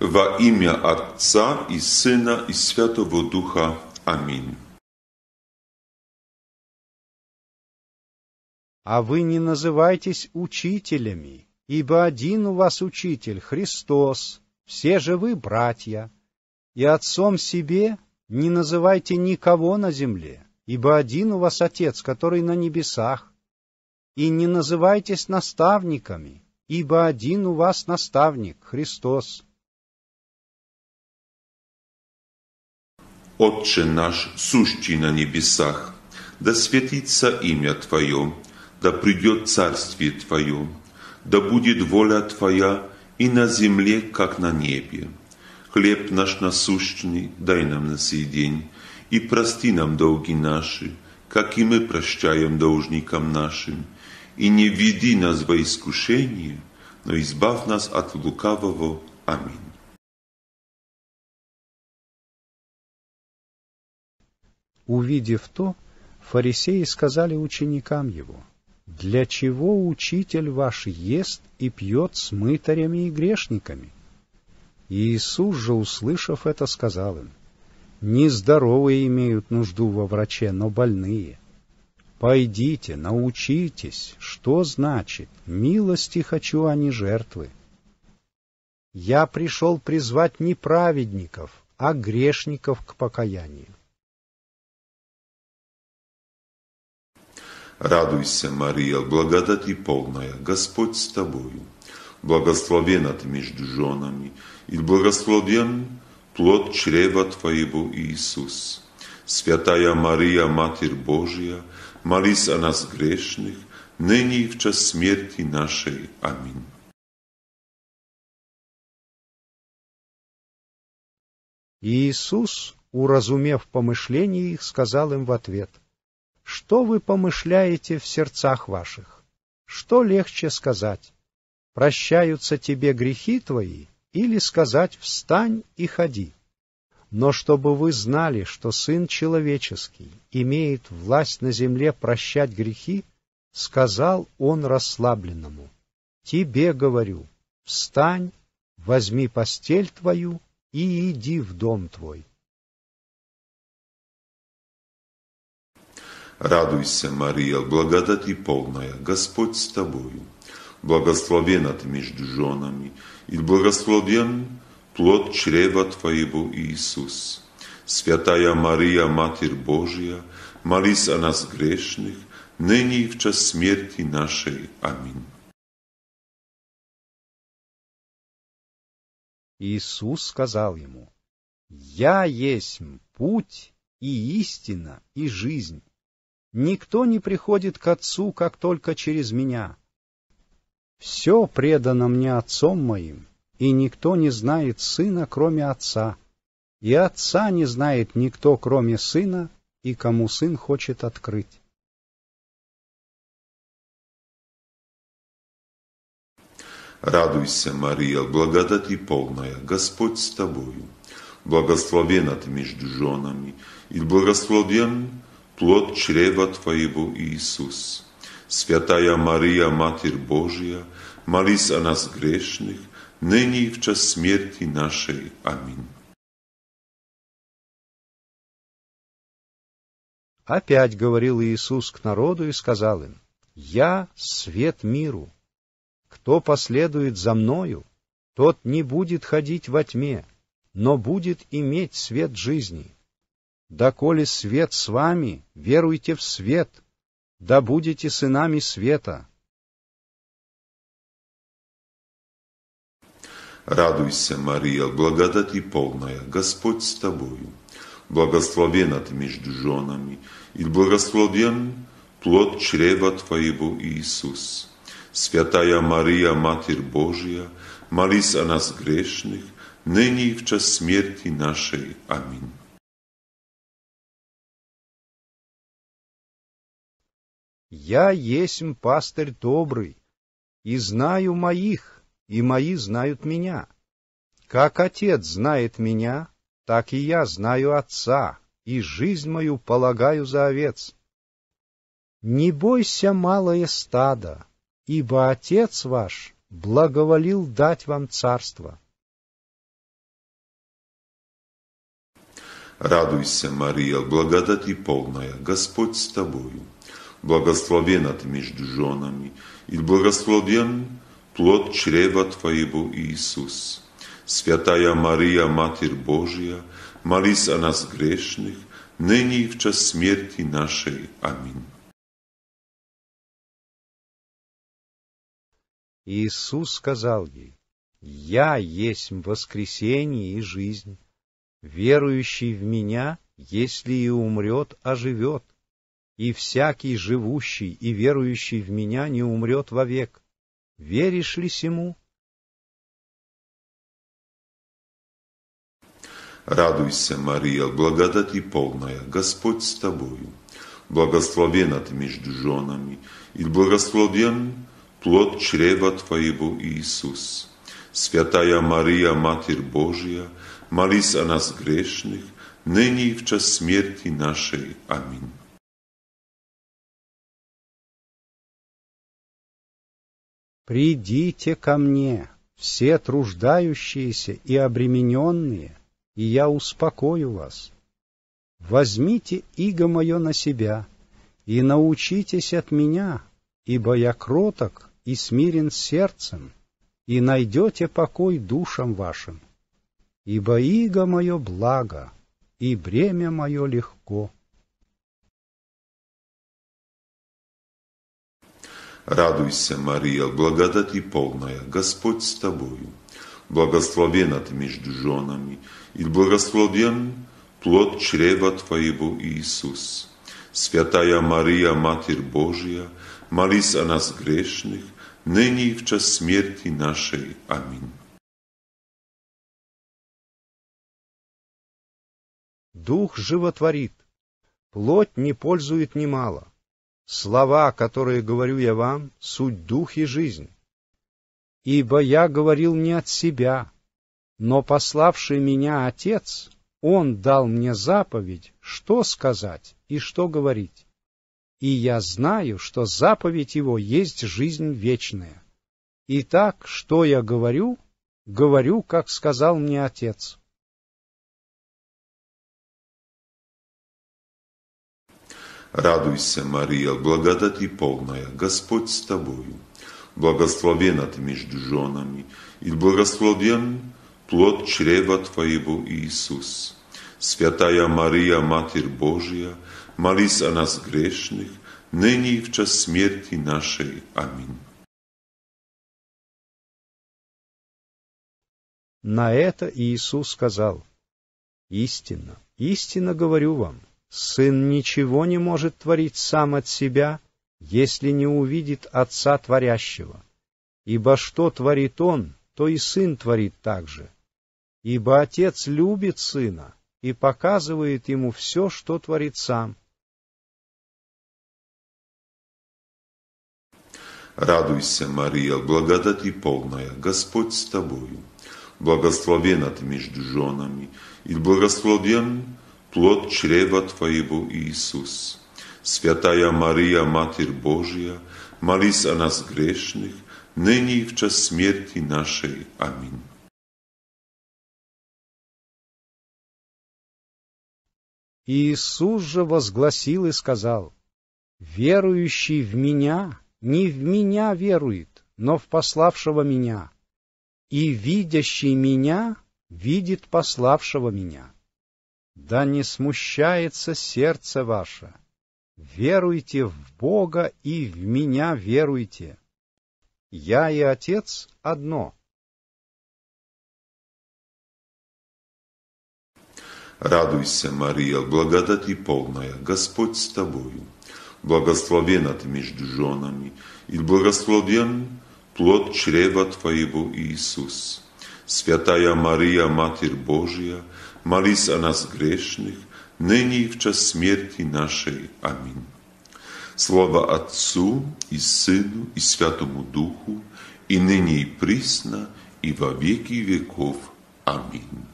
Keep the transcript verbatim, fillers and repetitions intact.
Во имя Отца и Сына и Святого Духа. Аминь. А вы не называйтесь учителями, ибо один у вас учитель, Христос, все же вы братья, и отцом себе не называйте никого на земле, ибо один у вас Отец, который на небесах, и не называйтесь наставниками, ибо один у вас наставник, Христос. Отче наш, сущий на небесах, да светится имя Твое, да придет царствие Твое, да будет воля Твоя и на земле, как на небе. Хлеб наш насущный дай нам на сей день, и прости нам долги наши, как и мы прощаем должникам нашим, и не введи нас во искушение, но избавь нас от лукавого. Аминь. Увидев то, фарисеи сказали ученикам его: «Для чего учитель ваш ест и пьет с мытарями и грешниками?» И Иисус же, услышав это, сказал им: «Не здоровые имеют нужду во враче, но больные. Пойдите, научитесь, что значит «милости хочу, а не жертвы». Я пришел призвать не праведников, а грешников к покаянию». Радуйся, Мария, благодати полная, Господь с тобою. Благословена ты между женами, и благословен плод чрева твоего, Иисус. Святая Мария, Матерь Божия, молись о нас грешных, ныне и в час смерти нашей. Аминь. Иисус, уразумев помышления их, сказал им в ответ: «Что вы помышляете в сердцах ваших? Что легче сказать: прощаются тебе грехи твои, или сказать: встань и ходи? Но чтобы вы знали, что Сын Человеческий имеет власть на земле прощать грехи, сказал Он расслабленному: тебе говорю, встань, возьми постель твою и иди в дом твой». Радуйся, Мария, благодати полная, Господь с тобою. Благословена ты между женами, и благословен плод чрева твоего, Иисус. Святая Мария, Матерь Божия, молись о нас грешных, ныне и в час смерти нашей. Аминь. Иисус сказал ему: «Я есмь путь и истина и жизнь. Никто не приходит к Отцу, как только через Меня. Все предано Мне Отцом Моим, и никто не знает Сына, кроме Отца, и Отца не знает никто, кроме Сына, и кому Сын хочет открыть». Радуйся, Мария, благодати полная, Господь с тобою. Благословена ты между женами, и благословен плод чрева твоего, Иисус. Святая Мария, Матерь Божия, молись о нас грешных, ныне и в час смерти нашей. Аминь. Опять говорил Иисус к народу и сказал им: «Я свет миру. Кто последует за Мною, тот не будет ходить во тьме, но будет иметь свет жизни. Доколе свет с вами, веруйте в свет, да будете сынами света». Радуйся, Мария, благодати полная, Господь с тобою. Благословена ты между женами, и благословен плод чрева твоего, Иисус. Святая Мария, Матерь Божия, молись о нас грешных, ныне и в час смерти нашей. Аминь. «Я есмь пастырь добрый, и знаю моих, и мои знают меня. Как Отец знает меня, так и я знаю Отца, и жизнь мою полагаю за овец. Не бойся, малое стадо, ибо Отец ваш благоволил дать вам царство. Радуйся, Мария, благодати полная, Господь с тобою. Благословена ты между женами, и благословен плод чрева твоего, Иисус. Святая Мария, Матерь Божия, молись о нас грешных, ныне и в час смерти нашей. Аминь. Иисус сказал ей: «Я есть воскресение и жизнь. Верующий в Меня, если и умрет, оживет. И всякий живущий и верующий в Меня не умрет вовек. Веришь ли сему?» Радуйся, Мария, благодати полная, Господь с тобою. Благословена ты между женами, и благословен плод чрева твоего, Иисус. Святая Мария, Матерь Божия, молись о нас грешных, ныне и в час смерти нашей. Аминь. «Придите ко мне, все труждающиеся и обремененные, и я успокою вас. Возьмите иго мое на себя и научитесь от меня, ибо я кроток и смирен сердцем, и найдете покой душам вашим. Ибо иго мое благо, и бремя мое легко». Радуйся, Мария, благодати полная, Господь с тобою. Благословена ты между женами, и благословен плод чрева твоего, Иисус. Святая Мария, Матерь Божия, молись о нас грешных, ныне и в час смерти нашей. Аминь. Дух животворит, плоть не пользует немало. Слова, которые говорю я вам, суть дух и жизнь. Ибо я говорил не от себя, но пославший меня Отец, Он дал мне заповедь, что сказать и что говорить. И я знаю, что заповедь Его есть жизнь вечная. Итак, что я говорю, говорю, как сказал мне Отец. Радуйся, Мария, благодати полная, Господь с тобою. Благословена ты между женами, и благословен плод чрева твоего, Иисус. Святая Мария, Матерь Божия, молись о нас грешных, ныне и в час смерти нашей. Аминь. На это Иисус сказал: «Истинно, истинно говорю вам, Сын ничего не может творить сам от себя, если не увидит Отца Творящего. Ибо что творит Он, то и Сын творит также. Ибо Отец любит Сына и показывает Ему все, что творит Сам». Радуйся, Мария, благодати полная, Господь с тобою. Благословена ты между женами, и благословен плод чрева твоего, Иисус. Святая Мария, Матерь Божия, молись о нас грешных, ныне и в час смерти нашей. Аминь. Иисус же возгласил и сказал: «Верующий в Меня не в Меня верует, но в пославшего Меня, и видящий Меня видит пославшего Меня. Да не смущается сердце ваше. Веруйте в Бога и в Меня веруйте. Я и Отец одно». Радуйся, Мария, благодати полная, Господь с тобою. Благословена ты между женами, и благословен плод чрева твоего, Иисус. Святая Мария, Матерь Божия, молись о нас грешных, ныне и в час смерти нашей. Аминь. Слава Отцу и Сыну и Святому Духу, и ныне и присно, и во веки веков. Аминь.